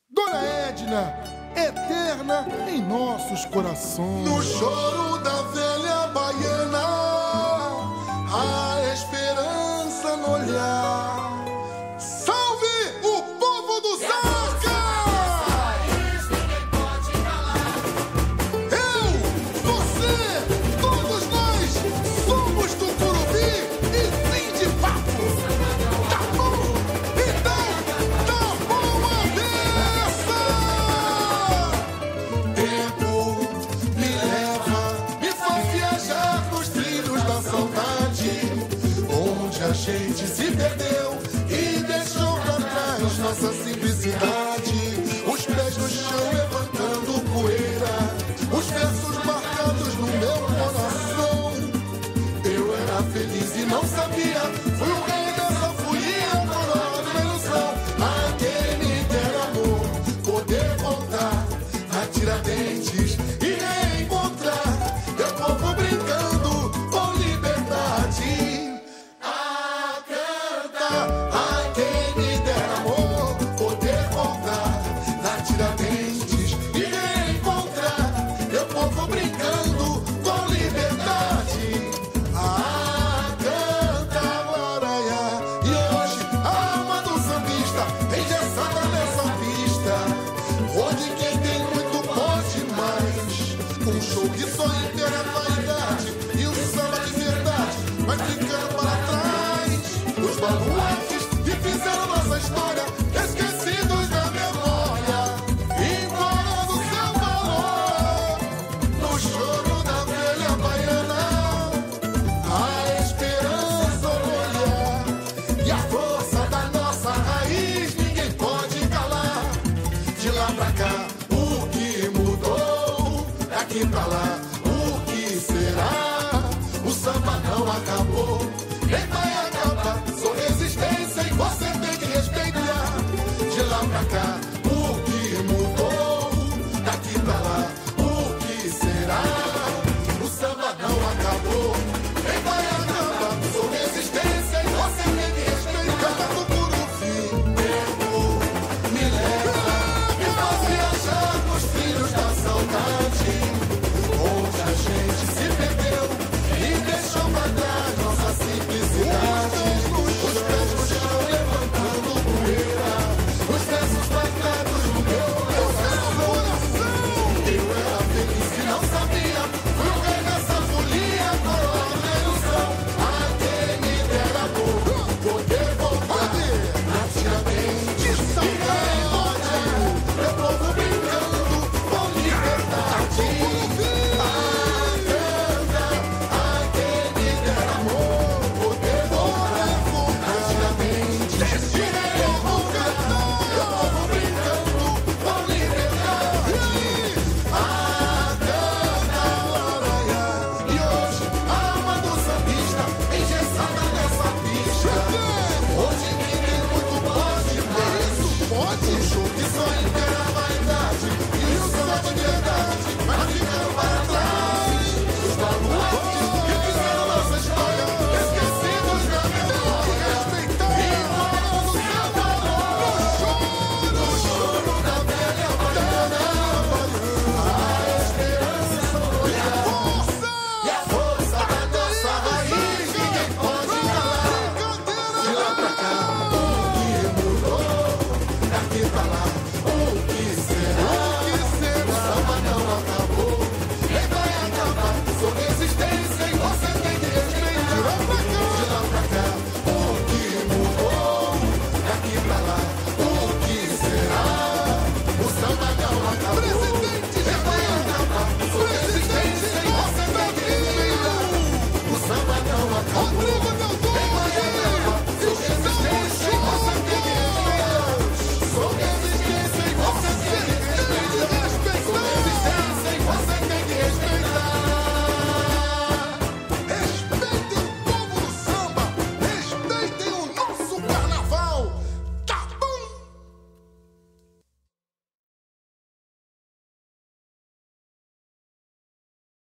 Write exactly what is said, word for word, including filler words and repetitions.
Dona Edna, eterna em nossos corações. No choro da velha baiana, a esperança no olhar. Salve o povo do Zaca! Eu, você, todos nós somos do Curubi e fim de papo. Tá bom? Então, tá bom a beça! Tempo me leva, me faz viajar nos trilhos da saudade, onde a gente se perdeu e deixou pra trás nossa simplicidade. Os pés no chão levantando poeira, os versos marcados no meu coração. Eu era feliz e não sabia, fui o rei dessa folia, coroa da ilusão. A quem me dera amor, poder voltar a Tiradentes e reencontrar meu povo brincando com liberdade. A cantar, a quem me dera amor, poder voltar a Tiradentes e reencontrar meu povo brincando com liberdade. A cantar, laraiá. E hoje a alma do sambista engessada nessa pista, onde quem tem muito pode mais. Um show que só inteira vaidade e o samba de verdade vai ficando para trás. Os baluartes que fizeram nossa história esquecidos da memória, implorando seu valor. No choro da velha baiana, a esperança no olhar e a força da nossa raiz ninguém pode calar. De lá pra cá, o que mudou? Daqui pra lá, o que será? O samba não acabou, nem vai acabar. Sou resistência e você tem que respeitar. De lá pra cá, o que mudou? Daqui pra lá, o que será? O samba não acabou, nem vai acabar. Sou resistência e você tem que respeitar. Do Curubi, tempo me leva, me faz viajar nos trilhos da saudade, onde a gente se perdeu e deixou pra trás nossa simplicidade. Os pés no chão levantando poeira, os versos marcados no meu coração. Eu era feliz e não sabia, fui o rei dessa folia, coroa da ilusão. A quem me dera amor, poder voltar a Tiradentes e reencontrar meu povo brincando com liberdade. A cantar, a quem me dera amor, poder voltar a Tiradentes e reencontrar meu povo brincando com liberdade. A cantar, laraiá. E hoje a alma do sambista engessada nessa pista, hoje quem tem muito pode mais. Pode, um show que só inteira